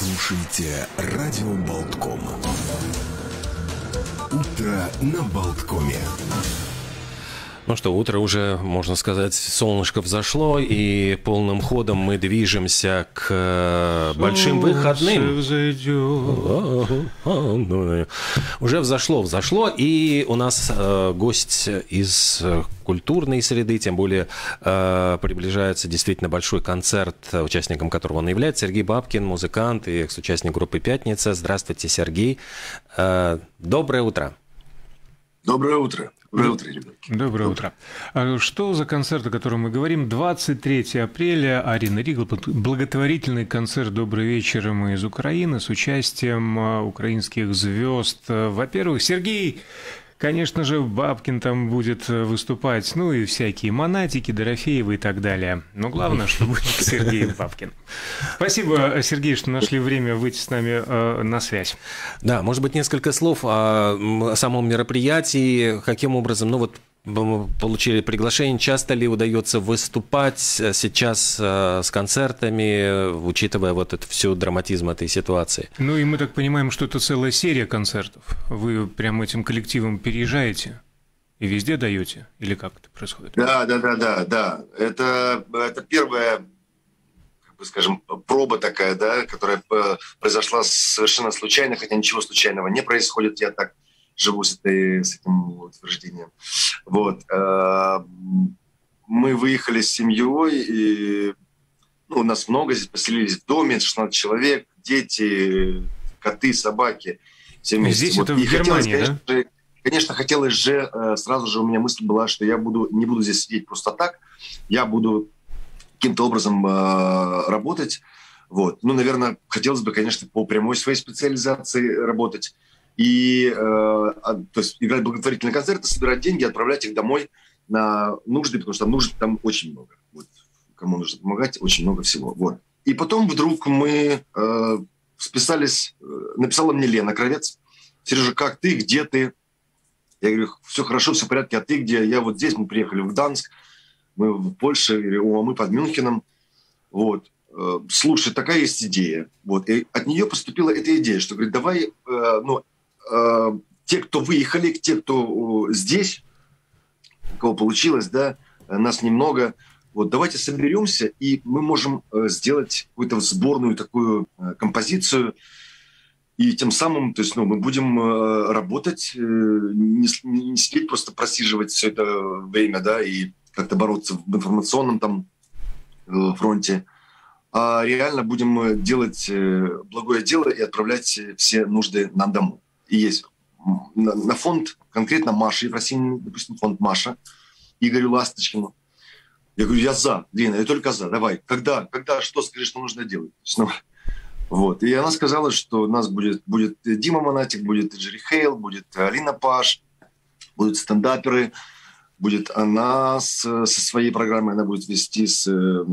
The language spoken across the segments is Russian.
слушаете радио Болтком. Утро на Болткоме. Ну что, утро уже, можно сказать, солнышко взошло, и полным ходом мы движемся к большим выходным. Уже взошло, и у нас гость из культурной среды, тем более приближается действительно большой концерт, участником которого он является, Сергей Бабкин, музыкант и экс-участник группы «Пятница». Здравствуйте, Сергей. Доброе утро. Доброе утро. Доброе утро, ребят. Доброе утро. Что за концерт, о котором мы говорим? 23 апреля, Арена Ригл, благотворительный концерт «Добрый вечер, мы из Украины» с участием украинских звезд. Во-первых, Сергей, конечно же, Бабкин там будет выступать, ну и всякие Монатики, Дорофеевы и так далее. Но главное, что будет Сергей Бабкин. Спасибо, Сергей, что нашли время выйти с нами на связь. Да, может быть, несколько слов о самом мероприятии, каким образом, ну вот, получили приглашение, часто ли удается выступать сейчас с концертами, учитывая вот эту всю драматизм этой ситуации? Ну и мы так понимаем, что это целая серия концертов. Вы прям этим коллективом переезжаете и везде даете? Или как это происходит? Да. Это первая, как бы скажем, проба такая, да, которая произошла совершенно случайно, хотя ничего случайного не происходит. Я так живу с этим утверждением. Вот. Мы выехали с семьей, и у нас много, здесь поселились в доме, 16 человек, дети, коты, собаки. Все вместе. Здесь вот. Это в Германии, да? Конечно, хотелось же, сразу же у меня мысль была, что я не буду здесь сидеть просто так, я буду каким-то образом работать. Вот. Наверное, хотелось бы, конечно, по прямой своей специализации работать. И то есть играть благотворительные концерты, собирать деньги, отправлять их домой на нужды, потому что нужд там очень много. Вот. Кому нужно помогать, очень много всего. Вот. И потом вдруг мы списались, написала мне Лена Кравец: «Сережа, как ты, где ты?» Я говорю: все хорошо, все в порядке, а ты где? Я вот здесь, мы приехали в Гданск, мы в Польше, мы под Мюнхеном. Вот. Слушай, такая есть идея. Вот. И от нее поступила эта идея, что говорит: давай, те, кто выехали, те, кто здесь, у кого получилось, да, нас немного, вот, давайте соберемся, и мы можем сделать какую-то сборную такую композицию, и тем самым, то есть, мы будем работать, не сидеть просто просиживать все это время, да, и как-то бороться в информационном там фронте, а реально будем делать благое дело и отправлять все нужды нам домой. И есть на фонд конкретно Маши Ефросиньевой, допустим, фонд Маша, Игорю Ласточкину. Я говорю: я за, Лена, я только за, давай. Когда, что скажешь, что нужно делать? Вот. И она сказала, что у нас будет Дима Монатик, будет Джерри Хейл, будет Алина Паш, будут стендаперы, будет она со своей программой, она будет вести с...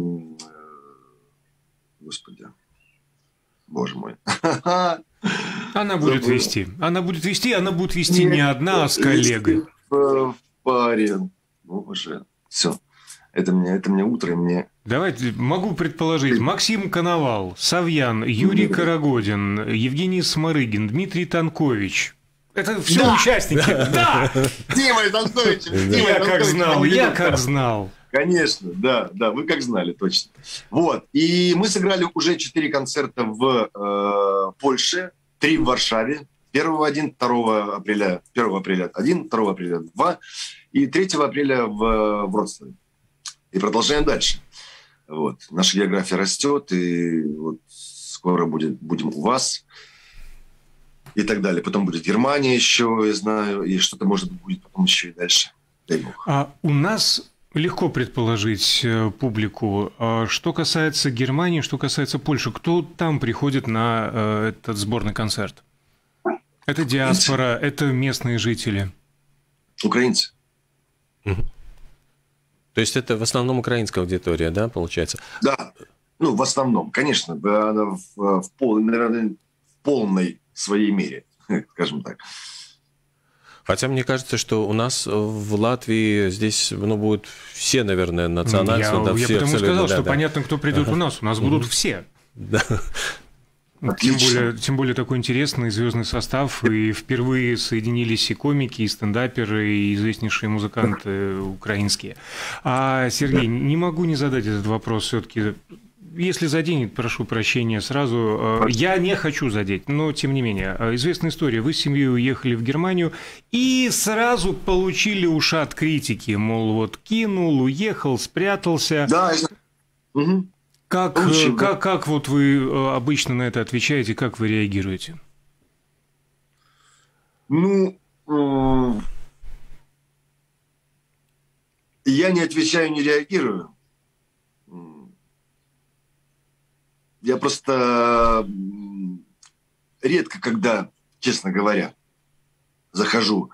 Господи, боже мой. Она будет вести, она будет вести не одна, а с коллегой. В паре. Уже все. Это мне утро, и мне... Давайте, могу предположить: Максим Коновал, Савьян, Юрий Карагодин, Евгений Сморыгин, Дмитрий Танкович. Это все участники. Да! Дима Танкович! Я как знал. Конечно, да, вы как знали, точно. Вот. И мы сыграли уже 4 концерта в Польше, 3 в Варшаве. 1 апреля 1, 2 апреля 2 и 3 апреля в Вроцлаве. И продолжаем дальше. Вот. Наша география растет, и вот скоро будем у вас и так далее. Потом будет Германия еще, я знаю, и что-то, может быть, будет потом еще и дальше. Дай бог. А у нас легко предположить публику. Что касается Германии, что касается Польши, кто там приходит на этот сборный концерт? Это диаспора, это местные жители. Украинцы. То есть это в основном украинская аудитория, да, получается? Да, в основном, конечно, в полной своей мере, скажем так. Хотя мне кажется, что у нас в Латвии здесь будут все, наверное, национальности. Я потому сказал, что понятно, кто придет у нас. У нас будут все. Да. Отлично. Тем более такой интересный звездный состав, и впервые соединились и комики, и стендаперы, и известнейшие музыканты украинские. А, Сергей, не могу не задать этот вопрос все-таки. Если заденет, прошу прощения сразу. Я не хочу задеть, но тем не менее. Известная история. Вы с семьей уехали в Германию и сразу получили ушат критики. Мол, вот кинул, уехал, спрятался. Да, угу. Как вот вы обычно на это отвечаете, как вы реагируете? Ну, я не отвечаю, не реагирую. Я просто редко, когда, честно говоря, захожу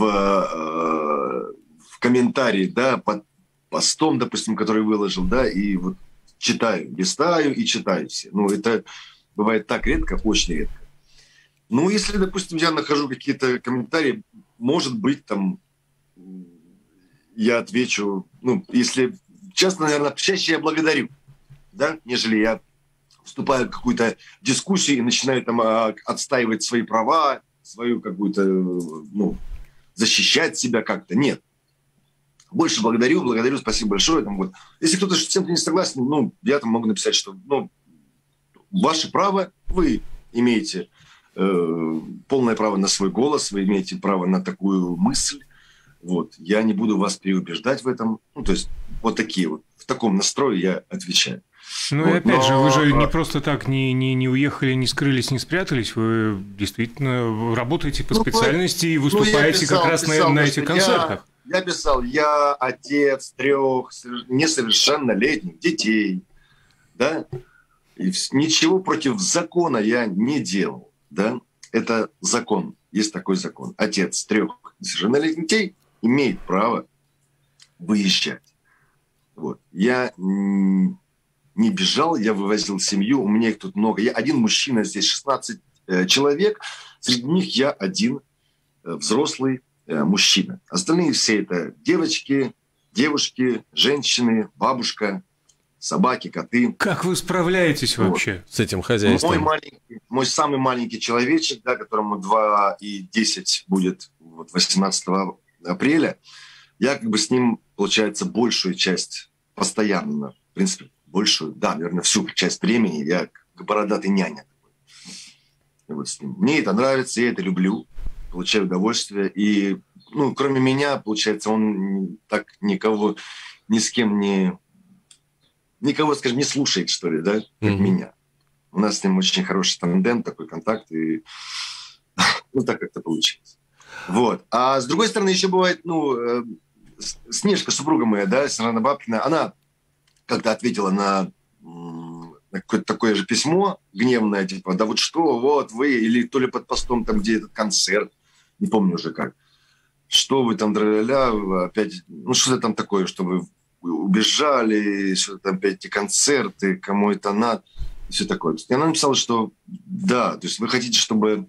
в комментарии, да, под постом, допустим, который выложил, да, и вот читаю, листаю и читаю все. Ну, это бывает так редко, очень редко. Ну, если, допустим, я нахожу какие-то комментарии, может быть, там, я отвечу, ну, если честно, наверное, чаще я благодарю, да, нежели я вступаю в какую-то дискуссию и начинаю там отстаивать свои права, свою какую-то, ну, защищать себя как-то. Нет. Больше благодарю, спасибо большое. Там, вот. Если кто-то с чем-то не согласен, ну, я там могу написать, что, ну, ваше право, вы имеете полное право на свой голос, вы имеете право на такую мысль. Вот. Я не буду вас переубеждать в этом. Ну, то есть вот такие вот. В таком настрое я отвечаю. Ну, вот, и опять же, вы же не просто так не уехали, не скрылись, не спрятались. Вы действительно работаете по специальности и выступаете как раз на этих концертах. Я писал, я отец 3 несовершеннолетних детей. Да? И ничего против закона я не делал. Да? Это закон. Есть такой закон. Отец 3 несовершеннолетних детей имеет право выезжать. Вот. Я не бежал, я вывозил семью, у меня их тут много. Я один мужчина, здесь 16 человек, среди них я один взрослый мужчина. Остальные все это девочки, женщины, бабушка, собаки, коты. Как вы справляетесь вообще с этим хозяйством? Мой самый маленький человечек, да, которому 2 и 10 будет вот 18 апреля, я как бы с ним, получается, большую часть постоянно, в принципе, большую, да, наверное, всю часть времени я как бородатый няня. Вот с ним. Мне это нравится, я это люблю, получаю удовольствие. И, ну, кроме меня, получается, он так никого, ни с кем никого, скажем, не слушает, что ли, да, как меня. У нас с ним очень хороший тандем, такой контакт, и ну, так как-то получилось. Вот. А с другой стороны, еще бывает, ну, Снежка, супруга моя, да, Светлана Бабкина, она как-то ответила на какое-то такое же письмо гневное, типа, да вот что, вот вы, или то ли под постом там, где этот концерт, не помню уже как, что вы там, дрля-ля, опять, ну что-то там такое, что вы убежали, что-то там опять эти концерты, кому это надо, все такое. И она написала, что да, то есть вы хотите, чтобы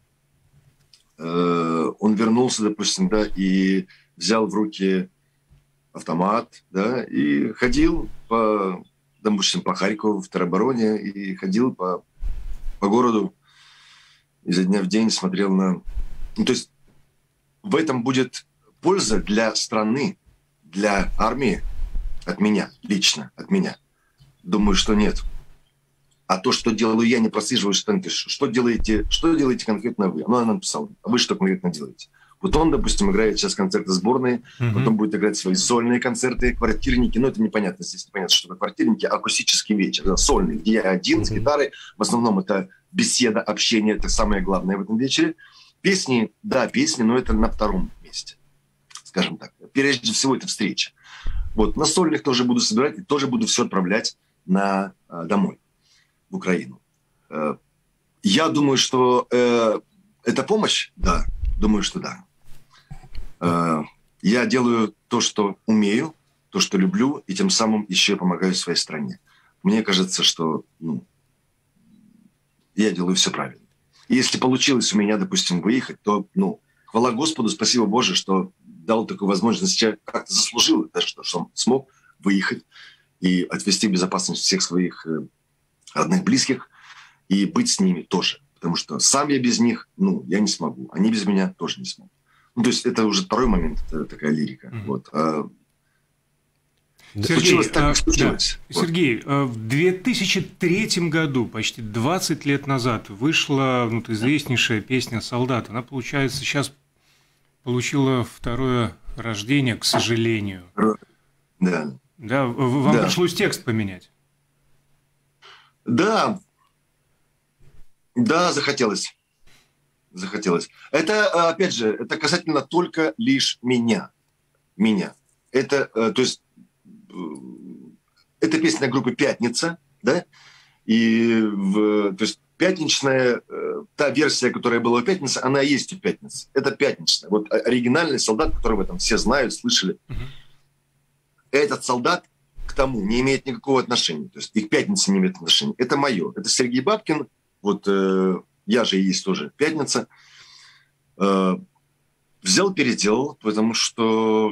он вернулся, допустим, да, и взял в руки автомат, да, и ходил допустим, по Харькову, в теробороне, и ходил по городу, изо дня в день смотрел на... Ну, то есть в этом будет польза для страны, для армии от меня, лично от меня. Думаю, что нет. А то, что делаю я, не прослеживаю, что делаете конкретно вы. Ну, она написала, а вы что конкретно делаете? Вот он, допустим, играет сейчас концерты сборной, потом будет играть свои сольные концерты, квартирники. Ну, это непонятно, здесь непонятно, что это квартирники, акустический вечер, да, сольный, где я один с гитарой. В основном это беседа, общение, это самое главное в этом вечере. Песни, да, песни, но это на втором месте, скажем так. Прежде всего, это встреча. Вот, на сольных тоже буду собирать и тоже буду все отправлять домой, в Украину. Я думаю, что это помощь, да, думаю, что да. Я делаю то, что умею, то, что люблю, и тем самым еще помогаю своей стране. Мне кажется, что я делаю все правильно. И если получилось у меня, допустим, выехать, то, хвала Господу, спасибо Боже, что дал такую возможность, я как-то заслужил, да, что он смог выехать и отвезти в безопасность всех своих родных, близких. и быть с ними тоже. Потому что сам я без них, я не смогу. Они без меня тоже не смогут. То есть это уже второй момент, это такая лирика. Вот. Случилось так, как случилось. Да. Сергей, в 2003 году, почти 20 лет назад, вышла известнейшая песня «Солдат». Она, получается, сейчас получила второе рождение, к сожалению. Да. Да, вам пришлось текст поменять. Да, захотелось. Это, опять же, это касательно только лишь меня. Это, то есть, это песня группы «Пятница», да, то есть пятничная, та версия, которая была у «Пятницы», она и есть у «Пятницы». Это «Пятничная». Вот оригинальный «Солдат», который в этом все знают, слышали. Этот «Солдат» к тому не имеет никакого отношения. То есть их «Пятница» не имеет отношения. Это мое. Это Сергей Бабкин. Вот я же и есть тоже «Пятница». Взял, переделал, потому что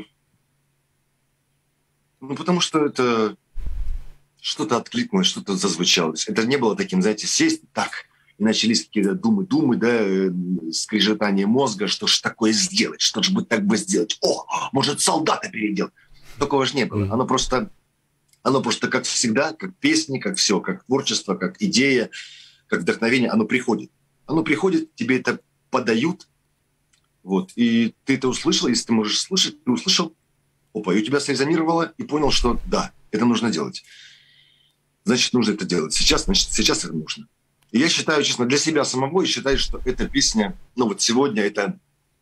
это что-то откликнулось, что-то зазвучало. Это не было таким, знаете, сесть так, и начались какие-то думы, да, скрежетание мозга, что ж такое сделать, что ж бы так бы сделать. Может, «Солдата» переделать. Такого же не было. Оно просто, как всегда, как песни, как все, как творчество, как идея, как вдохновение, оно приходит. Тебе это подают, вот, и ты это услышал, если ты можешь слышать, ты услышал, и у тебя срезонировало, и понял, что да, это нужно делать. Значит, нужно это делать. Сейчас это нужно. И я считаю, честно, для себя самого, я считаю, что эта песня, вот сегодня это,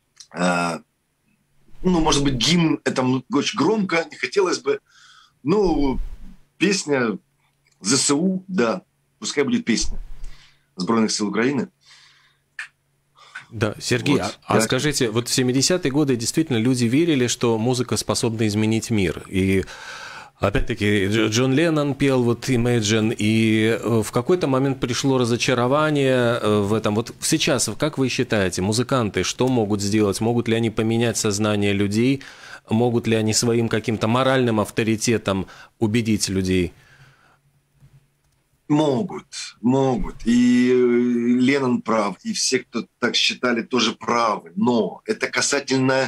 может быть, гимн, это очень громко, не хотелось бы, песня ЗСУ, да, пускай будет песня Сбройных сил Украины. Да, Сергей, скажите, вот в 70-е годы действительно люди верили, что музыка способна изменить мир. И опять-таки Джон Леннон пел вот Imagine, и в какой-то момент пришло разочарование в этом. Вот сейчас, как вы считаете, музыканты что могут сделать? Могут ли они поменять сознание людей? Могут ли они своим каким-то моральным авторитетом убедить людей? Могут. И Леннон прав, и все, кто так считали, тоже правы. Но это касательно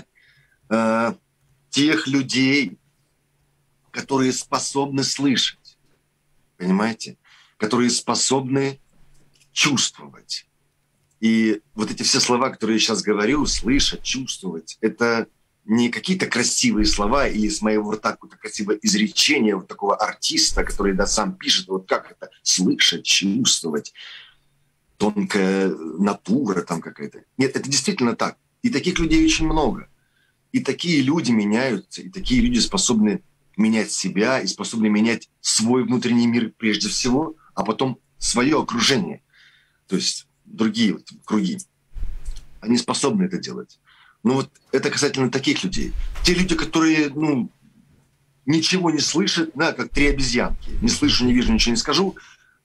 тех людей, которые способны слышать. Понимаете? Которые способны чувствовать. И вот эти все слова, которые я сейчас говорю, слышать, чувствовать, это не какие-то красивые слова или с моего рта какое-то красивое изречение вот такого артиста, который сам пишет, вот как это слышать, чувствовать, тонкая натура там какая-то. Нет, это действительно так. И таких людей очень много. И такие люди меняются, и такие люди способны менять себя, и способны менять свой внутренний мир прежде всего, а потом свое окружение. То есть другие круги. Они способны это делать. Это касательно таких людей. Те люди, которые, ничего не слышат, как три обезьянки. Не слышу, не вижу, ничего не скажу.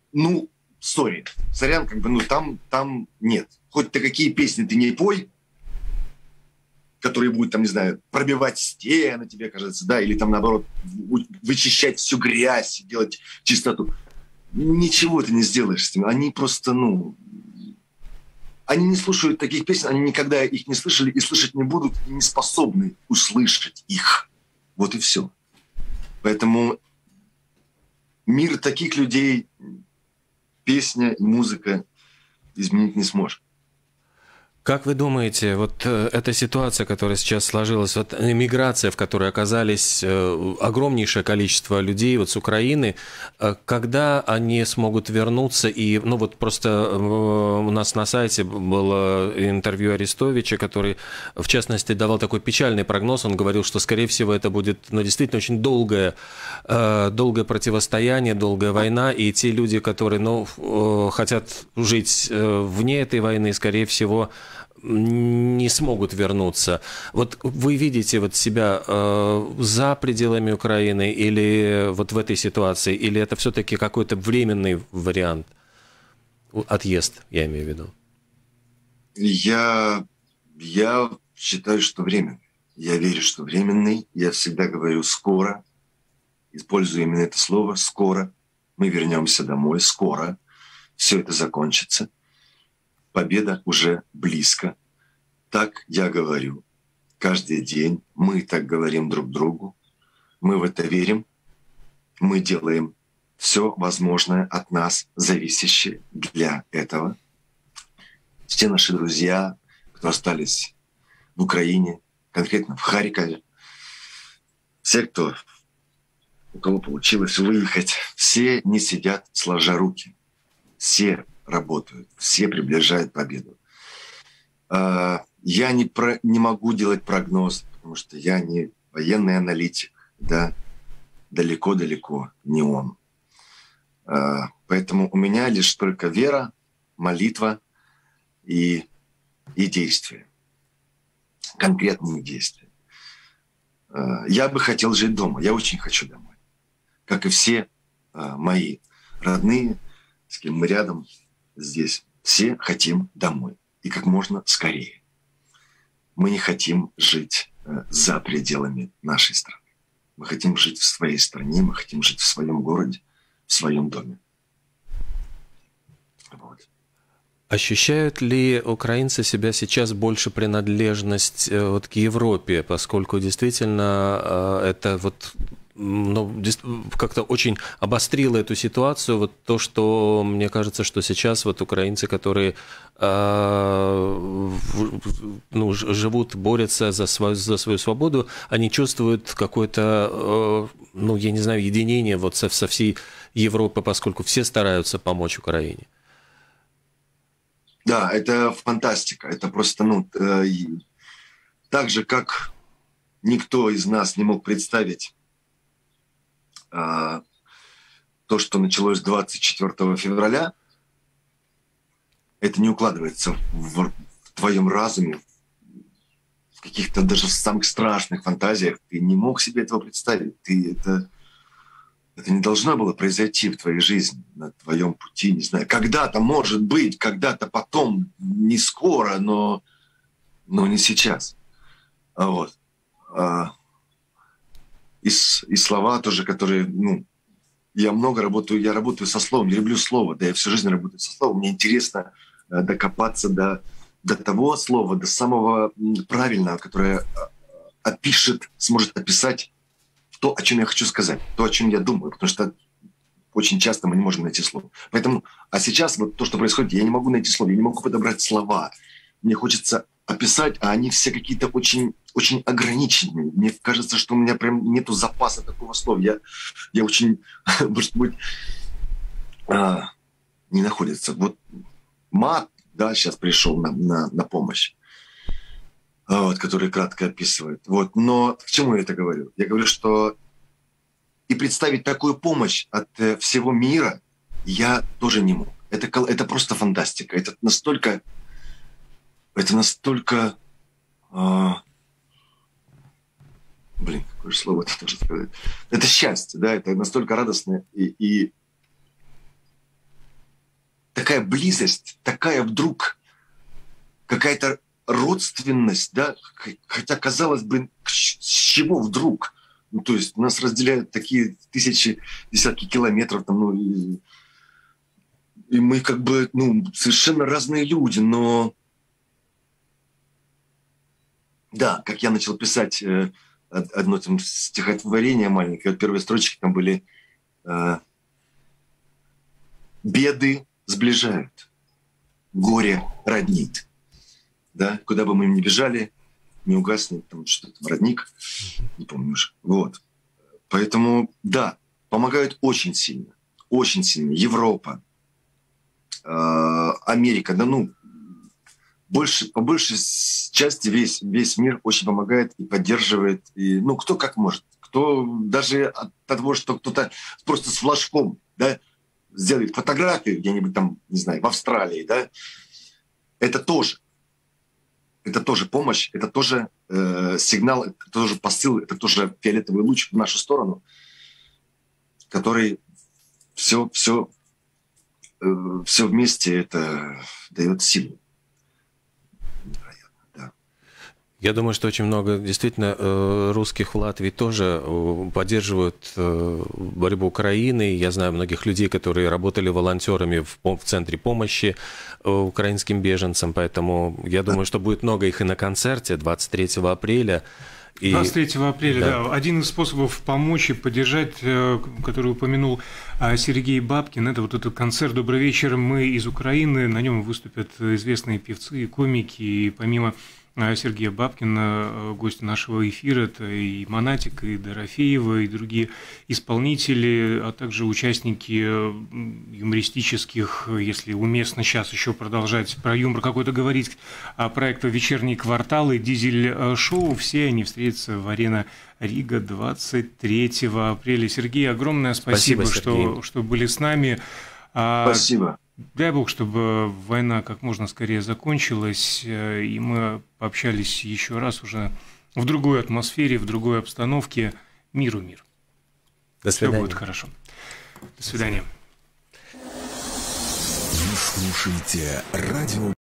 Сорян, там нет. Хоть ты какие песни ты не пой, которые будут, пробивать стены, тебе кажется, да, или наоборот, вычищать всю грязь, делать чистоту. Ничего ты не сделаешь с ними. Они просто, они не слушают таких песен, они никогда их не слышали и слышать не будут, и не способны услышать их. Вот и все. Поэтому мир таких людей песня и музыка изменить не сможет. Как вы думаете, вот эта ситуация, которая сейчас сложилась, вот эмиграция, в которой оказались огромнейшее количество людей вот с Украины, когда они смогут вернуться? И, просто у нас на сайте было интервью Арестовича, который, в частности, давал такой печальный прогноз. Он говорил, что, скорее всего, это будет, действительно очень долгое противостояние, долгая война, и те люди, которые, хотят жить вне этой войны, скорее всего, не смогут вернуться. Вот вы видите себя за пределами Украины или вот в этой ситуации, или это все-таки какой-то временный вариант? Отъезд, я имею в виду. Я считаю, что временный. Я верю, что временный. Я всегда говорю «скоро». Использую именно это слово «скоро». Мы вернемся домой скоро. все это закончится. Победа уже близко. Так я говорю каждый день. Мы так говорим друг другу. Мы в это верим. Мы делаем все возможное от нас зависящее для этого. Все наши друзья, кто остались в Украине, конкретно в Харькове, все, у кого получилось выехать, все не сидят сложа руки. Все работают, все приближают победу. Я не могу делать прогноз, потому что я не военный аналитик, да, далеко-далеко не он. Поэтому у меня лишь только вера, молитва и действия. Конкретные действия. Я бы хотел жить дома. Я очень хочу домой. Как и все мои родные, с кем мы рядом здесь. Все хотим домой. И как можно скорее. Мы не хотим жить за пределами нашей страны. Мы хотим жить в своей стране, мы хотим жить в своем городе, в своем доме. Вот. Ощущают ли украинцы себя сейчас больше принадлежность вот к Европе, поскольку действительно это вот как-то очень обострило эту ситуацию, вот то, что мне кажется, что сейчас вот украинцы, которые живут, борются за свою свободу, они чувствуют какое-то, я не знаю, единение вот со всей Европой, поскольку все стараются помочь Украине. Да, это фантастика. Это просто, так же, как никто из нас не мог представить то, что началось 24 февраля, это не укладывается в твоем разуме, в каких-то даже самых страшных фантазиях. Ты не мог себе этого представить. Это не должно было произойти в твоей жизни, на твоем пути, не знаю. Когда-то, может быть, когда-то потом, не скоро, но не сейчас. Вот. И слова тоже, которые, я много работаю, я работаю со словом, я люблю слово, да, я всю жизнь работаю со словом. Мне интересно докопаться до того слова, до самого правильного, которое сможет описать то, о чем я хочу сказать, то, о чем я думаю, потому что очень часто мы не можем найти слово. Поэтому, а сейчас вот то, что происходит, я не могу найти слово, я не могу подобрать слова. Мне хочется описать, а они все какие-то очень, очень ограниченные. Мне кажется, что у меня прям нету запаса такого слова. Я очень, может быть, не находится. Вот мат, да, сейчас пришел на помощь, вот, который кратко описывает. Вот. Но к чему я это говорю? Я говорю, что и представить такую помощь от всего мира я тоже не мог. Это просто фантастика. Это настолько какое же слово это тоже сказать? Это счастье, да, это настолько радостно и такая близость, такая вдруг какая-то родственность, да, хотя, казалось бы, с чего вдруг? То есть нас разделяют такие тысячи, десятки километров, и мы как бы, совершенно разные люди, но да, как я начал писать одно там стихотворение маленькое, первые строчки там были «Беды сближают, горе роднит». Да, куда бы мы ни бежали, не угаснет там что-то, родник, не помню уже. Вот. Поэтому, да, помогают очень сильно. Очень сильно. Европа, Америка, по большей части весь мир очень помогает и поддерживает. И, кто как может. Кто даже от того, что кто-то просто с флажком, да, сделает фотографию где-нибудь там, не знаю, в Австралии, да, это тоже помощь, это тоже сигнал, это тоже посыл, это тоже фиолетовый луч в нашу сторону, который все вместе это дает силу. Невероятно, да. Я думаю, что очень много действительно русских в Латвии тоже поддерживают борьбу Украины. Я знаю многих людей, которые работали волонтерами в центре помощи украинским беженцам, поэтому я думаю, что будет много их и на концерте 23 апреля. 23 апреля, да. Один из способов помочь и поддержать, который упомянул Сергей Бабкин, это вот этот концерт «Добрый вечер, мы из Украины». На нем выступят известные певцы и комики, и помимо Сергея Бабкина, гости нашего эфира, это и Монатик, и Дорофеева, и другие исполнители, а также участники юмористических, если уместно сейчас еще продолжать про юмор какой-то говорить, проекта «Вечерние кварталы», «Дизель-шоу». Все они встретятся в «Арена Рига» 23 апреля. Сергей, огромное спасибо, что были с нами. Спасибо. Дай Бог, чтобы война как можно скорее закончилась, и мы пообщались еще раз уже в другой атмосфере, в другой обстановке. Миру мир. До свидания. Все будет хорошо. До свидания. Вы слушаете радио